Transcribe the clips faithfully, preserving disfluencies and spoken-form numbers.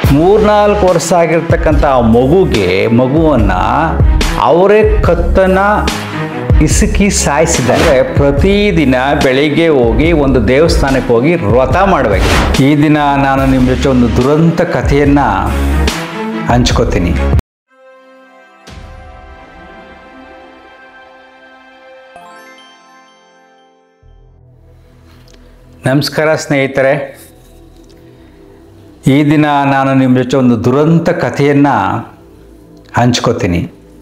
ಮೂರ್ನಾಲ್ಕು ವರ್ಷ ಆಗಿರ್ತಕ್ಕಂಥ ಆ ಮಗುಗೆ ಮಗುವನ್ನು ಅವರೇ ಕತ್ತನ ಇಸುಕಿ ಸಾಯಿಸಿದ್ದಾರೆ. ಪ್ರತಿದಿನ ಬೆಳಿಗ್ಗೆ ಹೋಗಿ ಒಂದು ದೇವಸ್ಥಾನಕ್ಕೆ ಹೋಗಿ ವ್ರತ ಮಾಡಬೇಕು. ಈ ದಿನ ನಾನು ನಿಮ್ಮ ಜೊತೆ ಒಂದು ದುರಂತ ಕಥೆಯನ್ನು ಹಂಚ್ಕೋತೀನಿ. ನಮಸ್ಕಾರ ಸ್ನೇಹಿತರೆ, ಈ ದಿನ ನಾನು ನಿಮ್ಮ ಜೊತೆ ಒಂದು ದುರಂತ ಕಥೆಯನ್ನು ಹಂಚ್ಕೋತೀನಿ.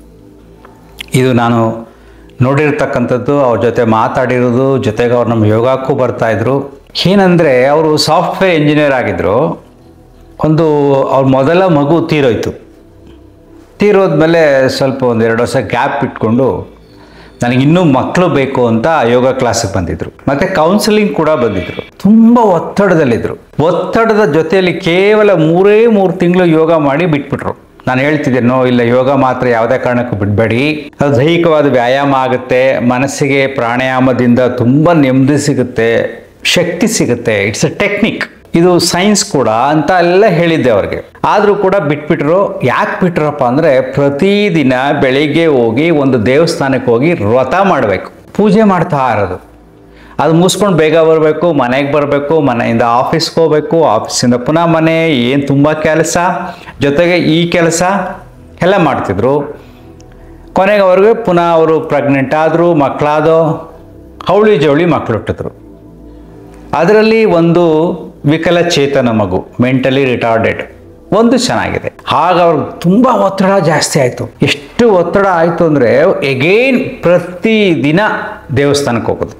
ಇದು ನಾನು ನೋಡಿರ್ತಕ್ಕಂಥದ್ದು, ಅವ್ರ ಜೊತೆ ಮಾತಾಡಿರೋದು, ಜೊತೆಗೆ ಅವ್ರು ನಮ್ಮ ಯೋಗಕ್ಕೂ ಬರ್ತಾಯಿದ್ರು. ಏನಂದರೆ ಅವರು ಸಾಫ್ಟ್ವೇರ್ ಇಂಜಿನಿಯರ್ ಆಗಿದ್ದರು. ಒಂದು ಅವ್ರ ಮೊದಲ ಮಗು ತೀರೋಯ್ತು. ತೀರೋದ್ಮೇಲೆ ಸ್ವಲ್ಪ ಒಂದು ಎರಡು ವರ್ಷ ಗ್ಯಾಪ್ ಇಟ್ಕೊಂಡು ನನಗಿನ್ನೂ ಮಕ್ಕಳು ಬೇಕು ಅಂತ ಯೋಗ ಕ್ಲಾಸಿಗೆ ಬಂದಿದ್ರು. ಮತ್ತು ಕೌನ್ಸಿಲಿಂಗ್ ಕೂಡ ಬಂದಿದ್ರು. ತುಂಬ ಒತ್ತಡದಲ್ಲಿದ್ದರು. ಒತ್ತಡದ ಜೊತೆಯಲ್ಲಿ ಕೇವಲ ಮೂರೇ ಮೂರು ತಿಂಗಳು ಯೋಗ ಮಾಡಿ ಬಿಟ್ಬಿಟ್ರು. ನಾನು ಹೇಳ್ತಿದ್ದೆ, ನೋ ಇಲ್ಲ, ಯೋಗ ಮಾತ್ರ ಯಾವುದೇ ಕಾರಣಕ್ಕೂ ಬಿಡಬೇಡಿ, ಅದು ದೈಹಿಕವಾದ ವ್ಯಾಯಾಮ ಆಗುತ್ತೆ, ಮನಸ್ಸಿಗೆ ಪ್ರಾಣಾಯಾಮದಿಂದ ತುಂಬ ನೆಮ್ಮದಿ ಸಿಗುತ್ತೆ, ಶಕ್ತಿ ಸಿಗುತ್ತೆ, ಇಟ್ಸ್ ಎ ಟೆಕ್ನಿಕ್, ಇದು ಸೈನ್ಸ್ ಕೂಡ ಅಂತ ಎಲ್ಲ ಹೇಳಿದ್ದೆ ಅವ್ರಿಗೆ. ಆದರೂ ಕೂಡ ಬಿಟ್ಬಿಟ್ರು. ಯಾಕೆ ಬಿಟ್ರಪ್ಪ ಅಂದರೆ, ಪ್ರತಿದಿನ ಬೆಳಿಗ್ಗೆ ಹೋಗಿ ಒಂದು ದೇವಸ್ಥಾನಕ್ಕೆ ಹೋಗಿ ವ್ರತ ಮಾಡಬೇಕು, ಪೂಜೆ ಮಾಡ್ತಾ ಇರೋದು. ಅದು ಮುಗಿಸ್ಕೊಂಡು ಬೇಗ ಬರಬೇಕು, ಮನೆಗೆ ಬರಬೇಕು, ಮನೆಯಿಂದ ಆಫೀಸ್ಗೆ ಹೋಗಬೇಕು, ಆಫೀಸಿಂದ ಪುನಃ ಮನೆ, ಏನು ತುಂಬ ಕೆಲಸ, ಜೊತೆಗೆ ಈ ಕೆಲಸ ಎಲ್ಲ ಮಾಡ್ತಿದ್ರು. ಕೊನೆಗೆ ಅವ್ರಿಗೆ ಪುನಃ ಅವರು ಪ್ರೆಗ್ನೆಂಟ್ ಆದರು, ಮಕ್ಕಳಾದೋ, ಹವಳಿ ಜವಳಿ ಮಕ್ಕಳು ಹುಟ್ಟಿದ್ರು. ಅದರಲ್ಲಿ ಒಂದು ವಿಕಲಚೇತನ ಮಗು, ಮೆಂಟಲಿ ರಿಟಾರ್ಡೆಡ್. ಒಂದು ಚೆನ್ನಾಗಿದೆ. ಆಗ ಅವ್ರಿಗೆ ತುಂಬ ಒತ್ತಡ ಜಾಸ್ತಿ ಆಯಿತು. ಎಷ್ಟು ಒತ್ತಡ ಆಯಿತು ಅಂದರೆ, ಎಗೇನ್ ಪ್ರತಿದಿನ ದೇವಸ್ಥಾನಕ್ಕೆ ಹೋಗೋದು.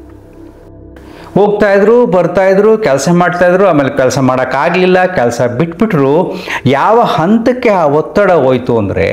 ಹೋಗ್ತಾಯಿದ್ರು, ಬರ್ತಾಯಿದ್ರು, ಕೆಲಸ ಮಾಡ್ತಾಯಿದ್ರು. ಆಮೇಲೆ ಕೆಲಸ ಮಾಡೋಕ್ಕಾಗಲಿಲ್ಲ, ಕೆಲಸ ಬಿಟ್ಬಿಟ್ರು. ಯಾವ ಹಂತಕ್ಕೆ ಆ ಒತ್ತಡ ಹೋಯ್ತು ಅಂದರೆ,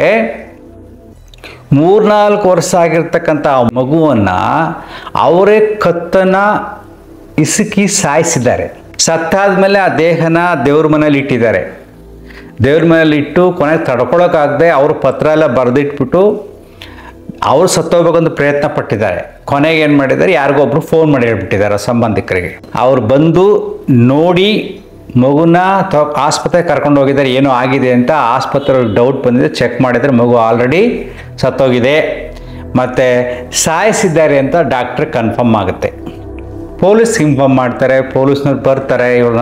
ಮೂರ್ನಾಲ್ಕು ವರ್ಷ ಆಗಿರ್ತಕ್ಕಂಥ ಆ ಮಗುವನ್ನು ಅವರೇ ಕತ್ತನ ಇಸುಕಿ ಸಾಯಿಸಿದ್ದಾರೆ. ಸತ್ತಾದ ಮೇಲೆ ಆ ದೇಹನ ದೇವ್ರ ಮನೇಲಿ ಇಟ್ಟಿದ್ದಾರೆ. ದೇವ್ರ ಮನೇಲಿ ಇಟ್ಟು ಕೊನೆಗೆ ತಡ್ಕೊಳಕ್ಕಾಗದೆ ಅವರು ಪತ್ರ ಎಲ್ಲ ಬರೆದಿಟ್ಬಿಟ್ಟು ಅವ್ರು ಸತ್ತೋಗ್ಬೇಕಂತ ಪ್ರಯತ್ನ ಪಟ್ಟಿದ್ದಾರೆ. ಕೊನೆಗೆ ಏನು ಮಾಡಿದ್ದಾರೆ, ಯಾರಿಗೊಬ್ರು ಫೋನ್ ಮಾಡಿ ಹೇಳ್ಬಿಟ್ಟಿದ್ದಾರೆ ಸಂಬಂಧಿಕರಿಗೆ. ಅವ್ರು ಬಂದು ನೋಡಿ ಮಗುನ ತ ಆಸ್ಪತ್ರೆಗೆ ಕರ್ಕೊಂಡು ಹೋಗಿದ್ದಾರೆ, ಏನೋ ಆಗಿದೆ ಅಂತ. ಆಸ್ಪತ್ರೆಗೆ ಡೌಟ್ ಬಂದಿದೆ, ಚೆಕ್ ಮಾಡಿದರೆ ಮಗು ಆಲ್ರೆಡಿ ಸತ್ತೋಗಿದೆ ಮತ್ತು ಸಾಯಿಸಿದ್ದಾರೆ ಅಂತ ಡಾಕ್ಟ್ರಿಗೆ ಕನ್ಫರ್ಮ್ ಆಗುತ್ತೆ. ಪೊಲೀಸ್ ಇನ್ಫಾರ್ಮ್ ಮಾಡ್ತಾರೆ, ಪೊಲೀಸ್ನವ್ರು ಬರ್ತಾರೆ, ಇವ್ರನ್ನ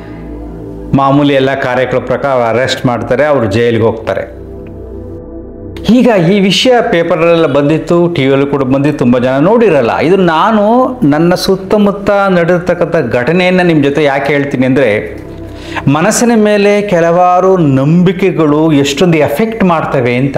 ಮಾಮೂಲಿ ಎಲ್ಲ ಕಾರ್ಯಗಳ ಪ್ರಕಾರ ಅರೆಸ್ಟ್ ಮಾಡ್ತಾರೆ, ಅವರು ಜೈಲಿಗೆ ಹೋಗ್ತಾರೆ. ಈಗ ಈ ವಿಷಯ ಪೇಪರಲ್ಲೆಲ್ಲ ಬಂದಿತ್ತು, ಟಿ ವಿಯಲ್ಲೂ ಕೂಡ ಬಂದಿತ್ತು, ತುಂಬ ಜನ ನೋಡಿರಲ್ಲ. ಇದು ನಾನು ನನ್ನ ಸುತ್ತಮುತ್ತ ನಡೆದಿರ್ತಕ್ಕಂಥ ಘಟನೆಯನ್ನು ನಿಮ್ಮ ಜೊತೆ ಯಾಕೆ ಹೇಳ್ತೀನಿ ಅಂದರೆ, ಮನಸ್ಸಿನ ಮೇಲೆ ಕೆಲವಾರು ನಂಬಿಕೆಗಳು ಎಷ್ಟೊಂದು ಎಫೆಕ್ಟ್ ಮಾಡ್ತವೆ ಅಂತ.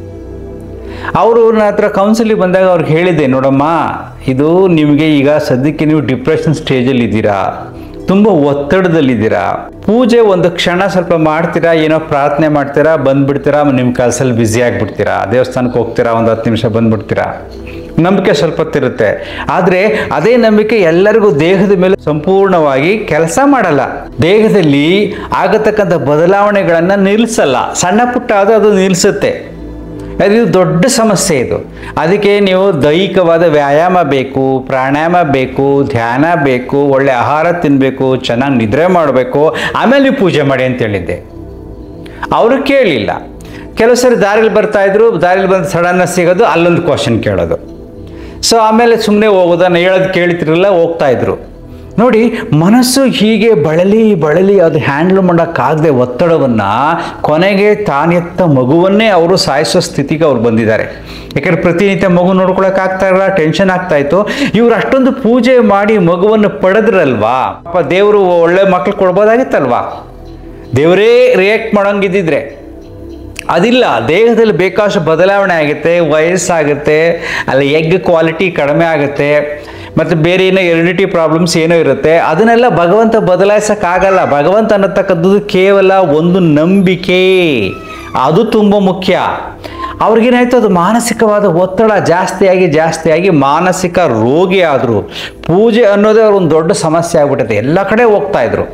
ಅವರು ನನ್ನ ಹತ್ರ ಕೌನ್ಸಿಲಿಂಗ್ ಬಂದಾಗ ಅವ್ರಿಗೆ ಹೇಳಿದ್ದೆ, ನೋಡಮ್ಮ, ಇದು ನಿಮಗೆ ಈಗ ಸದ್ಯಕ್ಕೆ ನೀವು ಡಿಪ್ರೆಷನ್ ಸ್ಟೇಜಲ್ಲಿ ಇದ್ದೀರಾ, ತುಂಬ ಒತ್ತಡದಲ್ಲಿದ್ದೀರಾ. ಪೂಜೆ ಒಂದು ಕ್ಷಣ ಸ್ವಲ್ಪ ಮಾಡ್ತೀರಾ, ಏನೋ ಪ್ರಾರ್ಥನೆ ಮಾಡ್ತೀರಾ, ಬಂದ್ಬಿಡ್ತೀರಾ, ನಿಮ್ಮ ಕೆಲಸದಲ್ಲಿ ಬ್ಯುಸಿ ಆಗಿಬಿಡ್ತೀರಾ, ದೇವಸ್ಥಾನಕ್ಕೆ ಹೋಗ್ತೀರಾ, ಒಂದು ಹತ್ತು ನಿಮಿಷ ಬಂದ್ಬಿಡ್ತೀರಾ, ನಂಬಿಕೆ ಸ್ವಲ್ಪ ಹೊತ್ತಿರುತ್ತೆ. ಆದರೆ ಅದೇ ನಂಬಿಕೆ ಎಲ್ಲರಿಗೂ ದೇಹದ ಮೇಲೆ ಸಂಪೂರ್ಣವಾಗಿ ಕೆಲಸ ಮಾಡಲ್ಲ. ದೇಹದಲ್ಲಿ ಆಗತಕ್ಕಂಥ ಬದಲಾವಣೆಗಳನ್ನು ನಿಲ್ಲಿಸಲ್ಲ. ಸಣ್ಣ ಪುಟ್ಟ ಅದು ಅದು ನಿಲ್ಲಿಸುತ್ತೆ. ಅದು ದೊಡ್ಡ ಸಮಸ್ಯೆ ಇದು. ಅದಕ್ಕೆ ನೀವು ದೈಹಿಕವಾದ ವ್ಯಾಯಾಮ ಬೇಕು, ಪ್ರಾಣಾಯಾಮ ಬೇಕು, ಧ್ಯಾನ ಬೇಕು, ಒಳ್ಳೆ ಆಹಾರ ತಿನ್ನಬೇಕು, ಚೆನ್ನಾಗಿ ನಿದ್ರೆ ಮಾಡಬೇಕು, ಆಮೇಲೆ ನೀವು ಪೂಜೆ ಮಾಡಿ ಅಂತ ಹೇಳಿದ್ದೆ. ಅವರು ಕೇಳಲಿಲ್ಲ. ಕೆಲವು ಸರಿ ದಾರಿಲಿ ಬರ್ತಾಯಿದ್ರು, ದಾರಿಲಿ ಬಂದು ಸಡನ್ನ ಸಿಗೋದು, ಅಲ್ಲೊಂದು ಕ್ವಶನ್ ಕೇಳೋದು. ಸೊ ಆಮೇಲೆ ಸುಮ್ಮನೆ ಹೋಗೋದನ್ನು ಹೇಳೋದು ಕೇಳ್ತಿರಲಿಲ್ಲ, ಹೋಗ್ತಾಯಿದ್ರು. ನೋಡಿ, ಮನಸ್ಸು ಹೀಗೆ ಬಳಲಿ ಬಳಲಿ ಅದು ಹ್ಯಾಂಡ್ಲ್ ಮಾಡೋಕ್ಕಾಗದೆ ಒತ್ತಡವನ್ನು ಕೊನೆಗೆ ತಾನೆತ್ತ ಮಗುವನ್ನೇ ಅವರು ಸಾಯಿಸೋ ಸ್ಥಿತಿಗೆ ಅವ್ರು ಬಂದಿದ್ದಾರೆ. ಯಾಕಂದರೆ ಪ್ರತಿನಿತ್ಯ ಮಗು ನೋಡ್ಕೊಳಕ್ಕಾಗ್ತಾ ಇರಲ್ಲ, ಟೆನ್ಷನ್ ಆಗ್ತಾಯಿತ್ತು. ಇವ್ರು ಅಷ್ಟೊಂದು ಪೂಜೆ ಮಾಡಿ ಮಗುವನ್ನು ಪಡೆದ್ರಲ್ವಾ, ಪಾಪ ದೇವರು ಒಳ್ಳೆ ಮಕ್ಳು ಕೊಡ್ಬೋದಾಗಿತ್ತಲ್ವಾ, ದೇವರೇ ರಿಯಾಕ್ಟ್ ಮಾಡೋಂಗಿದ್ದಿದ್ರೆ. ಅದಿಲ್ಲ. ದೇಹದಲ್ಲಿ ಬೇಕಾದಷ್ಟು ಬದಲಾವಣೆ ಆಗುತ್ತೆ, ವಯಸ್ಸಾಗುತ್ತೆ, ಅಲ್ಲಿ ಎಗ್ ಕ್ವಾಲಿಟಿ ಕಡಿಮೆ ಆಗುತ್ತೆ, ಮತ್ತು ಬೇರೆ ಏನೋ ಎರಿಡಿಟಿ ಪ್ರಾಬ್ಲಮ್ಸ್ ಏನೋ ಇರುತ್ತೆ. ಅದನ್ನೆಲ್ಲ ಭಗವಂತ ಬದಲಾಯಿಸೋಕ್ಕಾಗಲ್ಲ. ಭಗವಂತ ಅನ್ನತಕ್ಕಂಥದ್ದು ಕೇವಲ ಒಂದು ನಂಬಿಕೆ, ಅದು ತುಂಬ ಮುಖ್ಯ. ಅವ್ರಿಗೇನಾಯಿತು, ಅದು ಮಾನಸಿಕವಾದ ಒತ್ತಡ ಜಾಸ್ತಿಯಾಗಿ ಜಾಸ್ತಿಯಾಗಿ ಮಾನಸಿಕ ರೋಗಿ ಆದರು. ಪೂಜೆ ಅನ್ನೋದೇ ಅವ್ರ ಒಂದು ದೊಡ್ಡ ಸಮಸ್ಯೆ ಆಗ್ಬಿಟ್ಟಿದೆ. ಎಲ್ಲ ಕಡೆ ಹೋಗ್ತಾಯಿದ್ರು.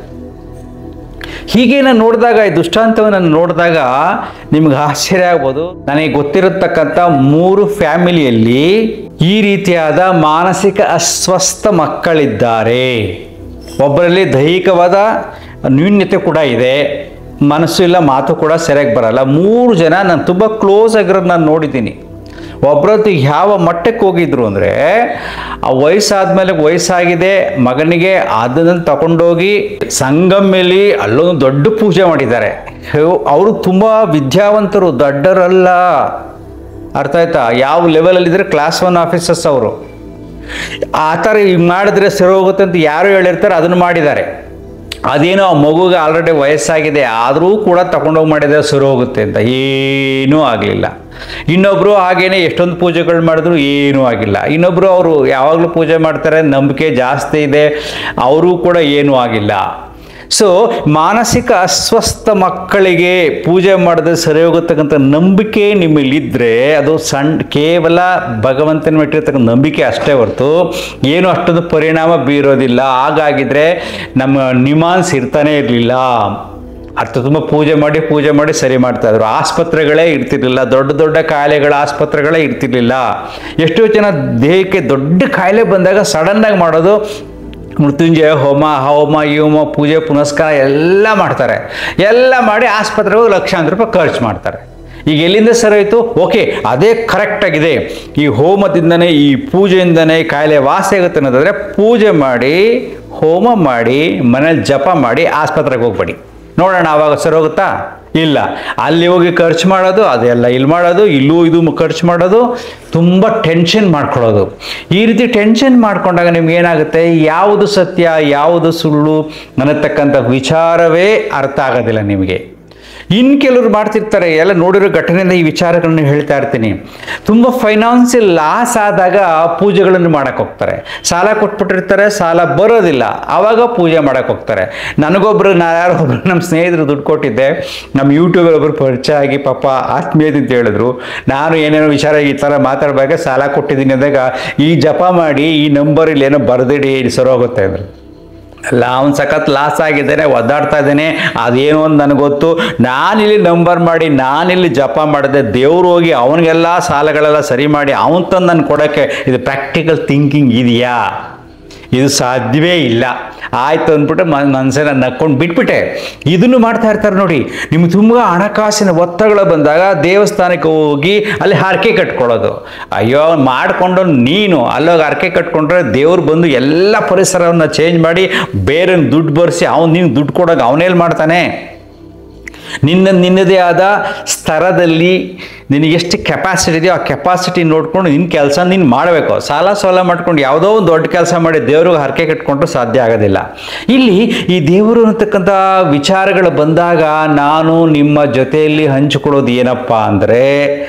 ಹೀಗೆ ನಾನು ನೋಡಿದಾಗ, ಈ ದುಷ್ಟಾಂತವನ್ನು ನೋಡಿದಾಗ ನಿಮ್ಗೆ ಆಶ್ಚರ್ಯ ಆಗ್ಬೋದು. ನನಗೆ ಗೊತ್ತಿರತಕ್ಕಂಥ ಮೂರು ಫ್ಯಾಮಿಲಿಯಲ್ಲಿ ಈ ರೀತಿಯಾದ ಮಾನಸಿಕ ಅಸ್ವಸ್ಥ ಮಕ್ಕಳಿದ್ದಾರೆ. ಒಬ್ಬರಲ್ಲಿ ದೈಹಿಕವಾದ ನ್ಯೂನ್ಯತೆ ಕೂಡ ಇದೆ, ಮನಸ್ಸು ಇಲ್ಲ, ಮಾತು ಕೂಡ ಸರಿಯಾಗಿ ಬರಲ್ಲ. ಮೂರು ಜನ ನಾನು ತುಂಬ ಕ್ಲೋಸ್ ಆಗಿರೋದು ನಾನು ನೋಡಿದ್ದೀನಿ. ಒಬ್ಬರದ್ದು ಯಾವ ಮಟ್ಟಕ್ಕೆ ಹೋಗಿದ್ರು ಅಂದರೆ, ಆ ವಯಸ್ಸಾದ್ಮೇಲೆ ವಯಸ್ಸಾಗಿದೆ ಮಗನಿಗೆ, ಅದನ್ನು ತಗೊಂಡೋಗಿ ಸಂಗಮೇಲಿ ಅಲ್ಲೊಂದು ದೊಡ್ಡ ಪೂಜೆ ಮಾಡಿದ್ದಾರೆ. ಅವರು ತುಂಬ ವಿದ್ಯಾವಂತರು, ದೊಡ್ಡರಲ್ಲ, ಅರ್ಥ ಆಯ್ತಾ? ಯಾವ ಲೆವೆಲಲ್ಲಿದ್ದರೆ ಕ್ಲಾಸ್ ಒನ್ ಆಫೀಸರ್ಸ್ ಅವರು. ಆ ಥರ ಈಗ ಮಾಡಿದ್ರೆ ಸರಿ ಹೋಗುತ್ತೆ ಅಂತ ಯಾರು ಹೇಳಿರ್ತಾರೆ, ಅದನ್ನು ಮಾಡಿದ್ದಾರೆ. ಅದೇನೋ ಆ ಮಗುಗೆ ಆಲ್ರೆಡಿ ವಯಸ್ಸಾಗಿದೆ, ಆದರೂ ಕೂಡ ತಗೊಂಡೋಗಿ ಮಾಡಿದರೆ ಸರಿ ಹೋಗುತ್ತೆ ಅಂತ, ಏನೂ ಆಗಲಿಲ್ಲ. ಇನ್ನೊಬ್ಬರು ಹಾಗೇನೆ ಎಷ್ಟೊಂದು ಪೂಜೆಗಳು ಮಾಡಿದ್ರು ಏನೂ ಆಗಿಲ್ಲ. ಇನ್ನೊಬ್ಬರು ಅವರು ಯಾವಾಗಲೂ ಪೂಜೆ ಮಾಡ್ತಾರೆ, ನಂಬಿಕೆ ಜಾಸ್ತಿ ಇದೆ, ಅವರೂ ಕೂಡ ಏನೂ ಆಗಿಲ್ಲ. ಸೊ ಮಾನಸಿಕ ಅಸ್ವಸ್ಥ ಮಕ್ಕಳಿಗೆ ಪೂಜೆ ಮಾಡಿದ್ರೆ ಸರಿ ಹೋಗತಕ್ಕಂಥ ನಂಬಿಕೆ ನಿಮ್ಮಲ್ಲಿದ್ದರೆ ಅದು ಸಣ್ಣ ಕೇವಲ ಭಗವಂತನ ಇಟ್ಟಿರ್ತಕ್ಕಂಥ ನಂಬಿಕೆ ಅಷ್ಟೇ ಹೊರತು ಏನು ಅಷ್ಟೊಂದು ಪರಿಣಾಮ ಬೀರೋದಿಲ್ಲ. ಹಾಗಾಗಿದ್ರೆ ನಮ್ಮ ನಿಮಾನ್ಸ್ ಇರ್ತಾನೆ ಇರಲಿಲ್ಲ. ಅರ್ಥ ತುಂಬ ಪೂಜೆ ಮಾಡಿ ಪೂಜೆ ಮಾಡಿ ಸರಿ ಮಾಡ್ತಾಯಿದ್ರು. ಆಸ್ಪತ್ರೆಗಳೇ ಇರ್ತಿರ್ಲಿಲ್ಲ, ದೊಡ್ಡ ದೊಡ್ಡ ಕಾಯಿಲೆಗಳ ಆಸ್ಪತ್ರೆಗಳೇ ಇರ್ತಿರ್ಲಿಲ್ಲ. ಎಷ್ಟೋ ಜನ ದೇಹಕ್ಕೆ ದೊಡ್ಡ ಕಾಯಿಲೆ ಬಂದಾಗ ಸಡನ್ನಾಗಿ ಮಾಡೋದು ಮೃತ್ಯುಂಜಯ ಹೋಮ, ಹೋಮ ಯೋಮ, ಪೂಜೆ ಪುನಸ್ಕಾರ ಎಲ್ಲ ಮಾಡ್ತಾರೆ. ಎಲ್ಲ ಮಾಡಿ ಆಸ್ಪತ್ರೆಗೆ ಲಕ್ಷಾಂತರ ರೂಪಾಯಿ ಖರ್ಚು ಮಾಡ್ತಾರೆ. ಈಗ ಎಲ್ಲಿಂದ ಸರಿ ಆಯಿತು? ಓಕೆ, ಅದೇ ಕರೆಕ್ಟಾಗಿದೆ. ಈ ಹೋಮದಿಂದನೇ, ಈ ಪೂಜೆಯಿಂದನೇ ಕಾಯಿಲೆ ವಾಸಿ ಆಗುತ್ತೆ ಅನ್ನೋದಾದರೆ ಪೂಜೆ ಮಾಡಿ, ಹೋಮ ಮಾಡಿ, ಮನೇಲಿ ಜಪ ಮಾಡಿ ಆಸ್ಪತ್ರೆಗೆ ಹೋಗ್ಬೇಡಿ. ನೋಡೋಣ ಆವಾಗ ಸರಿ ಹೋಗುತ್ತಾ? ಇಲ್ಲ. ಅಲ್ಲಿ ಹೋಗಿ ಖರ್ಚು ಮಾಡೋದು, ಅದೆಲ್ಲ ಇಲ್ಲಿ ಮಾಡೋದು, ಇಲ್ಲೂ ಇದು ಖರ್ಚು ಮಾಡೋದು, ತುಂಬ ಟೆನ್ಷನ್ ಮಾಡ್ಕೊಳ್ಳೋದು. ಈ ರೀತಿ ಟೆನ್ಷನ್ ಮಾಡ್ಕೊಂಡಾಗ ನಿಮ್ಗೆ ಏನಾಗುತ್ತೆ? ಯಾವುದು ಸತ್ಯ ಯಾವುದು ಸುಳ್ಳು ಅನ್ನತಕ್ಕಂಥ ವಿಚಾರವೇ ಅರ್ಥ ಆಗೋದಿಲ್ಲ ನಿಮಗೆ. ಇನ್ನು ಕೆಲವರು ಮಾಡ್ತಿರ್ತಾರೆ, ಎಲ್ಲ ನೋಡಿರೋ ಘಟನೆಯಿಂದ ಈ ವಿಚಾರಗಳನ್ನು ಹೇಳ್ತಾ ಇರ್ತೀನಿ. ತುಂಬ ಫೈನಾನ್ಸಿಯಲ್ ಲಾಸ್ ಆದಾಗ ಪೂಜೆಗಳನ್ನು ಮಾಡೋಕ್ಕೆ ಹೋಗ್ತಾರೆ. ಸಾಲ ಕೊಟ್ಬಿಟ್ಟಿರ್ತಾರೆ, ಸಾಲ ಬರೋದಿಲ್ಲ, ಆವಾಗ ಪೂಜೆ ಮಾಡೋಕ್ಕೆ ಹೋಗ್ತಾರೆ. ನನಗೊಬ್ಬರು, ನಾನು ಯಾರೋ ಒಬ್ಬರು ನಮ್ಮ ಸ್ನೇಹಿತರು ದುಡ್ಡು ಕೊಟ್ಟಿದ್ದೆ, ನಮ್ಮ ಯೂಟ್ಯೂಬಲ್ಲಿ ಒಬ್ಬರು ಪರಿಚಯ ಆಗಿ ಪಾಪ ಆತ್ಮೀಯದಿಂದ ಹೇಳಿದ್ರು. ನಾನು ಏನೇನೋ ವಿಚಾರ ಈ ಥರ ಮಾತಾಡುವಾಗ ಸಾಲ ಕೊಟ್ಟಿದ್ದೀನಿ ಅಂದಾಗ, ಈ ಜಪ ಮಾಡಿ ಈ ನಂಬರಲ್ಲಿ ಏನೋ ಬರೆದಿಡಿ ಸರಿ ಹೋಗುತ್ತೆ ಅಂದರು. ಅಲ್ಲ, ಅವ್ನು ಸಖತ್ ಲಾಸ್ ಆಗಿದ್ದೇನೆ, ಒದ್ದಾಡ್ತಾ ಇದ್ದೇನೆ, ಅದೇನೋ ಒಂದು ನನಗೆ ಗೊತ್ತು. ನಾನಿಲ್ಲಿ ನಂಬರ್ ಮಾಡಿ ನಾನಿಲ್ಲಿ ಜಪ ಮಾಡಿದೆ, ದೇವ್ರು ಹೋಗಿ ಅವನಿಗೆಲ್ಲ ಸಾಲಗಳೆಲ್ಲ ಸರಿ ಮಾಡಿ ಅವನು ತಂದು ನಾನು ಕೊಡೋಕ್ಕೆ ಇದು ಪ್ರಾಕ್ಟಿಕಲ್ ಥಿಂಕಿಂಗ್ ಇದೆಯಾ? ಇದು ಸಾಧ್ಯವೇ ಇಲ್ಲ. ಆಯ್ತು ಅಂದ್ಬಿಟ್ಟು ಮನಸ್ಸನ್ನ ನಕ್ಕೊಂಡು ಬಿಟ್ಬಿಟ್ಟೆ. ಇದನ್ನು ಮಾಡ್ತಾ ಇರ್ತಾರೆ ನೋಡಿ. ನಿಮ್ಗೆ ತುಂಬ ಹಣಕಾಸಿನ ಒತ್ತಡಗಳು ಬಂದಾಗ ದೇವಸ್ಥಾನಕ್ಕೆ ಹೋಗಿ ಅಲ್ಲಿ ಹರಕೆ ಕಟ್ಕೊಳ್ಳೋದು. ಅಯ್ಯೋ, ಮಾಡಿಕೊಂಡು ನೀನು ಅಲ್ಲೋಗಿ ಹರಕೆ ಕಟ್ಕೊಂಡ್ರೆ ದೇವ್ರು ಬಂದು ಎಲ್ಲ ಪರಿಸರವನ್ನು ಚೇಂಜ್ ಮಾಡಿ ಬೇರೆ ದುಡ್ಡು ಬರೆಸಿ ಅವ್ನು ನೀನು ದುಡ್ಡು ಕೊಡೋಕೆ ಅವನೇಲಿ ಮಾಡ್ತಾನೆ. ನಿನ್ನ ನಿನ್ನದೇ ಆದ ಸ್ತರದಲ್ಲಿ ನಿನಗೆಷ್ಟು ಕೆಪಾಸಿಟಿ ಇದೆಯೋ ಆ ಕೆಪಾಸಿಟಿ ನೋಡ್ಕೊಂಡು ನಿನ್ನ ಕೆಲಸ ನೀನು ಮಾಡಬೇಕು. ಸಾಲ ಸಾಲ ಮಾಡ್ಕೊಂಡು ಯಾವುದೋ ಒಂದು ದೊಡ್ಡ ಕೆಲಸ ಮಾಡಿ ದೇವ್ರಿಗೆ ಹರಕೆ ಕಟ್ಕೊಂಡ್ರು ಸಾಧ್ಯ ಆಗೋದಿಲ್ಲ. ಇಲ್ಲಿ ಈ ದೇವರು ಅನ್ನತಕ್ಕಂಥ ವಿಚಾರಗಳು ಬಂದಾಗ ನಾನು ನಿಮ್ಮ ಜೊತೆಯಲ್ಲಿ ಹಂಚಿಕೊಳ್ಳೋದು ಏನಪ್ಪ ಅಂದರೆ,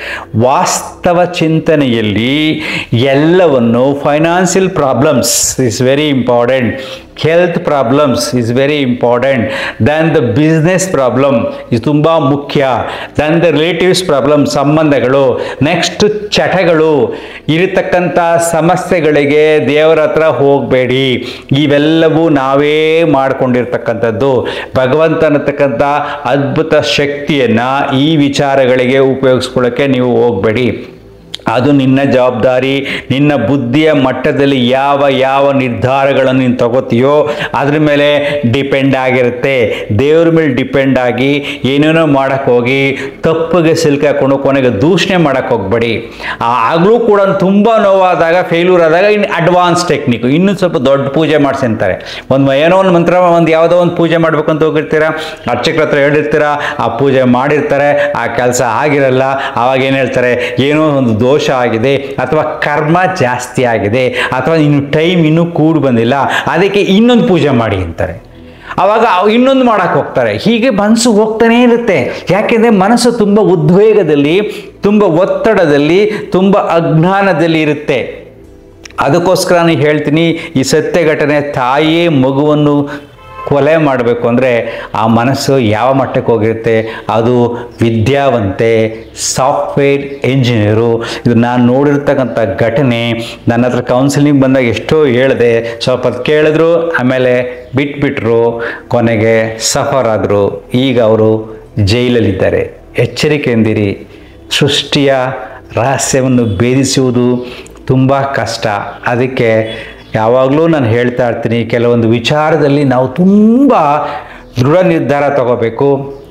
ವಾಸ್ತವ ಚಿಂತನೆಯಲ್ಲಿ ಎಲ್ಲವನ್ನು financial problems is very important, health problems is very important, then the business problem ಇದು ತುಂಬ ಮುಖ್ಯ, ದೆನ್ ದ ರಿಲೇಟಿವ್ಸ್ ಪ್ರಾಬ್ಲಮ್ ಸಂಬಂಧಗಳು, ನೆಕ್ಸ್ಟ್ ಚಟಗಳು, ಇರತಕ್ಕಂಥ ಸಮಸ್ಯೆಗಳಿಗೆ ದೇವರ ಹತ್ರ ಹೋಗಬೇಡಿ. ಇವೆಲ್ಲವೂ ನಾವೇ ಮಾಡಿಕೊಂಡಿರ್ತಕ್ಕಂಥದ್ದು. ಭಗವಂತ ಅನ್ನತಕ್ಕಂಥ ಅದ್ಭುತ ಶಕ್ತಿಯನ್ನು ಈ ವಿಚಾರಗಳಿಗೆ ಉಪಯೋಗಿಸ್ಕೊಳ್ಳೋಕ್ಕೆ ನೀವು ಹೋಗಬೇಡಿ. ಅದು ನಿನ್ನ ಜವಾಬ್ದಾರಿ. ನಿನ್ನ ಬುದ್ಧಿಯ ಮಟ್ಟದಲ್ಲಿ ಯಾವ ಯಾವ ನಿರ್ಧಾರಗಳನ್ನು ನೀನು ತಗೋತೀಯೋ ಅದ್ರ ಮೇಲೆ ಡಿಪೆಂಡ್ ಆಗಿರುತ್ತೆ. ದೇವ್ರ ಮೇಲೆ ಡಿಪೆಂಡ್ ಆಗಿ ಏನೇನೋ ಮಾಡೋಕ್ಕೆ ಹೋಗಿ ತಪ್ಪಿಗೆ ಸಿಲ್ಕಾಕೊಂಡು ಕೊನೆಗೆ ದೂಷಣೆ ಮಾಡೋಕ್ಕೆ ಹೋಗ್ಬೇಡಿ. ಆಗಲೂ ಕೂಡ ತುಂಬ ನೋವಾದಾಗ, ಫೇಲ್ಯೂರ್ ಆದಾಗ ಇನ್ನು ಅಡ್ವಾನ್ಸ್ ಟೆಕ್ನಿಕ್, ಇನ್ನೂ ಸ್ವಲ್ಪ ದೊಡ್ಡ ಪೂಜೆ ಮಾಡಿಸಿ ಅಂತಾರೆ. ಒಂದು ಏನೋ ಒಂದು ಮಂತ್ರ, ಒಂದು ಯಾವುದೋ ಒಂದು ಪೂಜೆ ಮಾಡ್ಬೇಕಂತ ಹೋಗಿರ್ತೀರ, ಅರ್ಚಕರ ಹತ್ರ ಹೇಳಿರ್ತೀರ, ಆ ಪೂಜೆ ಮಾಡಿರ್ತಾರೆ, ಆ ಕೆಲಸ ಆಗಿರಲ್ಲ. ಆವಾಗ ಏನು ಹೇಳ್ತಾರೆ? ಏನೋ ಒಂದು ದೋಷ ಆಗಿದೆ ಅಥವಾ ಕರ್ಮ ಜಾಸ್ತಿ ಆಗಿದೆ ಅಥವಾ ಇನ್ನು ಟೈಮ್ ಇನ್ನೂ ಕೂಡಿ ಬಂದಿಲ್ಲ, ಅದಕ್ಕೆ ಇನ್ನೊಂದು ಪೂಜೆ ಮಾಡಿ ಅಂತಾರೆ. ಆವಾಗ ಇನ್ನೊಂದು ಮಾಡಕ್ಕೆ ಹೋಗ್ತಾರೆ. ಹೀಗೆ ಮನಸ್ಸು ಹೋಗ್ತಾನೇ ಇರುತ್ತೆ. ಯಾಕೆಂದರೆ ಮನಸ್ಸು ತುಂಬ ಉದ್ವೇಗದಲ್ಲಿ, ತುಂಬ ಒತ್ತಡದಲ್ಲಿ, ತುಂಬ ಅಜ್ಞಾನದಲ್ಲಿ ಇರುತ್ತೆ. ಅದಕ್ಕೋಸ್ಕರ ನಾನು ಹೇಳ್ತೀನಿ, ಈ ಸತ್ಯ ಘಟನೆ, ತಾಯಿಯೇ ಮಗುವನ್ನು ಕೊಲೆ ಮಾಡಬೇಕು ಅಂದರೆ ಆ ಮನಸ್ಸು ಯಾವ ಮಟ್ಟಕ್ಕೆ ಹೋಗಿರುತ್ತೆ? ಅದು ವಿದ್ಯಾವಂತೆ, ಸಾಫ್ಟ್ವೇರ್ ಇಂಜಿನಿಯರು. ಇದು ನಾನು ನೋಡಿರ್ತಕ್ಕಂಥ ಘಟನೆ. ನನ್ನ ಹತ್ರ ಕೌನ್ಸಿಲಿಂಗ್ ಬಂದಾಗ ಎಷ್ಟೋ ಹೇಳಿದೆ, ಸ್ವಲ್ಪ ಹೊತ್ತು ಕೇಳಿದ್ರು, ಆಮೇಲೆ ಬಿಟ್ಬಿಟ್ರು, ಕೊನೆಗೆ ಸಫರ್ ಆದರು. ಈಗ ಅವರು ಜೈಲಲ್ಲಿದ್ದಾರೆ. ಎಚ್ಚರಿಕೆಯಿಂದಿರಿ. ಸೃಷ್ಟಿಯ ರಹಸ್ಯವನ್ನು ಭೇದಿಸುವುದು ತುಂಬ ಕಷ್ಟ. ಅದಕ್ಕೆ ಯಾವಾಗಲೂ ನಾನು ಹೇಳ್ತಾ ಇರ್ತೀನಿ, ಕೆಲವೊಂದು ವಿಚಾರದಲ್ಲಿ ನಾವು ತುಂಬ ದೃಢ ನಿರ್ಧಾರ ತಗೋಬೇಕು.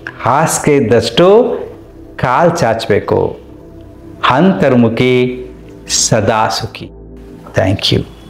ಹಾಸಿಗೆ ಇದ್ದಷ್ಟು ಕಾಲು ಚಾಚಬೇಕು. ಅಂತರ್ಮುಖಿ ಸದಾ ಸುಖಿ. Thank you.